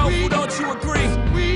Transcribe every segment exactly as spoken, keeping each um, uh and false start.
powerful, don't you agree?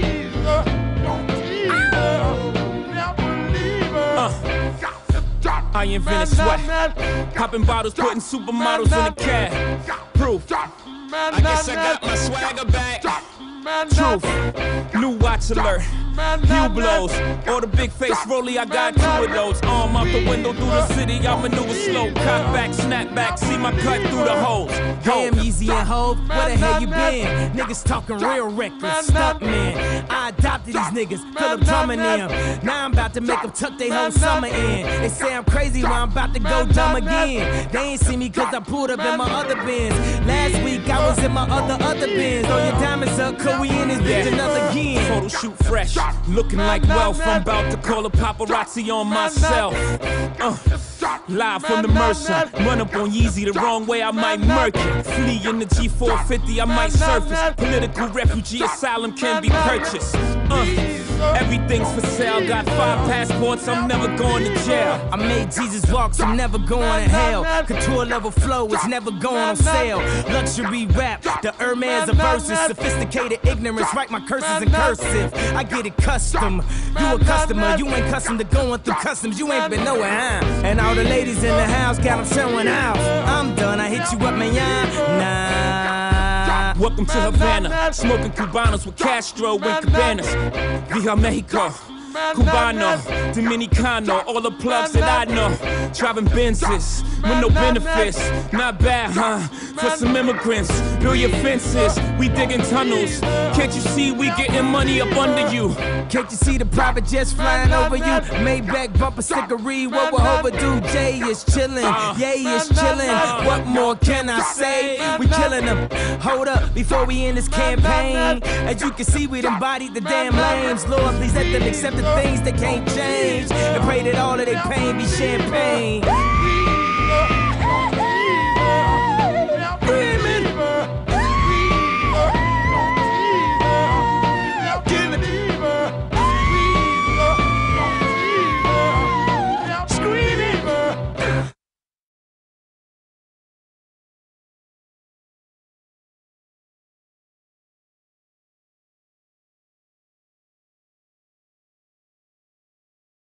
Uh, I invented sweat. Popping bottles, putting supermodels in a cab. Proof. I guess I got my swagger back. Truth. New watch alert. Few blows. Or the big face rollie, I got two of those. Arm out the window through the city, I maneuver slow. Cock back, snap back, see my cut through the holes. Damn, Easy and Hov, where the hell you been? Niggas talking real reckless, stunt man. I adopted these niggas, Philip drumming them. Now I'm about to make them tuck their whole summer in. They say I'm crazy, well I'm about to go dumb again. They ain't see me cause I pulled up in my other bins. Last week I was in my other, other bins. Throw your diamonds up, cause we in this bitch another again. Photo shoot fresh, looking like wealth. I'm about to call a paparazzi on myself. Uh, live from the Mercer. Run up on Yeezy the wrong way, I might murk it. Flee in the G four fifty, I might surface. Political refugee asylum can be purchased. Uh, everything's for sale. Got five passports, I'm never going to jail. I made Jesus walk, so I'm never going to hell. Couture level flow is never going on sale. Luxury rap, the Hermes of verses. Sophisticated ignorance, write my curses in cursive. I get it custom. You a customer, you ain't custom to going through customs. You ain't been nowhere, huh? And all the ladies in the house got them showing out. I'm done, I hit you up, man, nah. Welcome to Havana, smoking Cubanos with Castro and Cabanas. Via Mexico, Cubano, Dominicano, all the plugs that I know. Driving Benzes with no benefits, not bad, huh? For some immigrants, build your fences, we digging tunnels. Can't you see we getting money up under you? Can't you see the private jets flying over you? Maybach bumper stickery, what we're overdue. Jay is chillin', Yay is chillin'. What more can I say? We killing them. Hold up, before we end this campaign. As you can see, we embodied the damn lames. Lord, please let them accept the things they can't change. And pray that all of their pain be champagne.